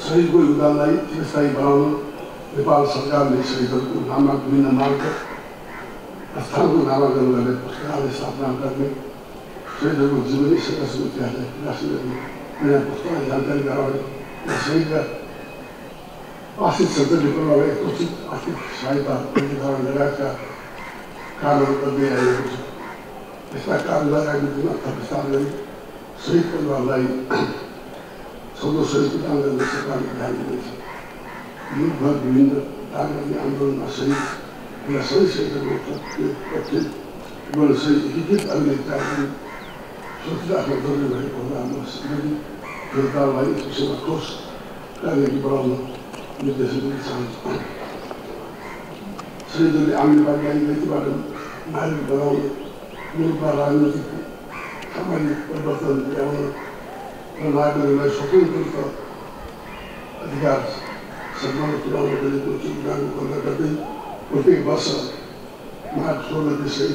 शहीदको योगदानलाई चिरस्थायी बनाउन नेपाल सरकारले शहीदहरूको नाममा विभिन्न मार्ग स्थानको नामाकरण गर्ने पुस्तकालय स्थापना गर्ने शहीदहरूको जीवनी सङ्घर्षको इतिहासलाई प्रकाशित गर्ने नयाँ पुस्तकलाई जानकारी गराउने र शहीदका आश्रित सन्ततिले प्रभावलाई उचित आर्थिक सहायता निर्धारण लगायतका कामहरू गर्दै आइएको छ। यस्ता कार्यलाई आगामी अर्थात् विस्तार गरी शहीद परिवारलाई 14 शहीदको दान गर्ने सरकारले ध्यान दिँदैछ। युद्धभर विभिन्न दान गर्ने आन्दोलनमा शहीद र सबै शहीदहरूको गर्न सहित एकीकृत अभिनेताहरू सुरक्षित राख्न जरुरी भएको हुँदा हाम्रो योद्धाहरूलाई यस विषयमा ठोस कार्यनीति बनाउन निर्देशन दिन चाहन्छु। शहीदहरूले आम नेपालीलाई नीतिबाट नागरिक बनाउन मुलुकमा राजनीतिक सामाजिक परिवर्तन ल्याउन र नागरिकहरूलाई स्वतन्त्र अधिकार सम्मान पुर्याउन गरेको योगदानको कदर गर्दै प्रत्येक वर्ष मार्च 16 गते शहीद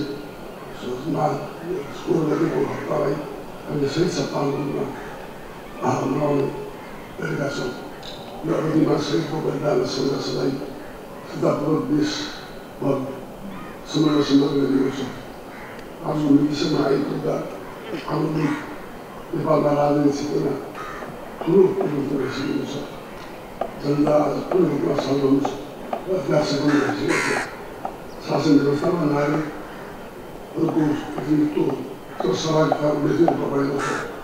16 गतेको हप्तालाई हामीले शहीद सप्ताहको रूपमा मनाउने गरेका छौँ। यो अवधिमा शहीदको बलिदान र सङ्घर्षलाई श्रद्धापूर्वक देशभर समग्र सम्मान गरिएको छ। आज मृत्युसम्म आइपुग्दा हाम्रो नेपालमा राजनीतिक क्षेत्रमा ठुलो परिवर्तन भइसकेको छ। जनता आज पूर्ण रूपमा सर्वोच्च र अत्यासम्म भइसकेको छ। शासन व्यवस्थामा नागरिकहरूको प्रतिनिधित्व र सहभागिता उल्लेखनीय रूपमा बढेको छ।